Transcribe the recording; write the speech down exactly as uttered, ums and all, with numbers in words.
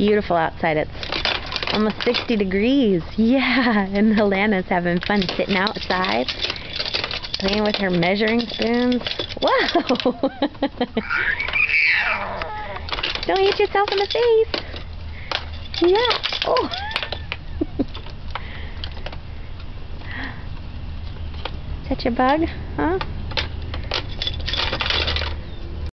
beautiful outside. It's almost sixty degrees. Yeah, and Alana's having fun sitting outside, playing with her measuring spoons. Whoa! Don't hit yourself in the face. Yeah. Oh. Is that your bug? Huh?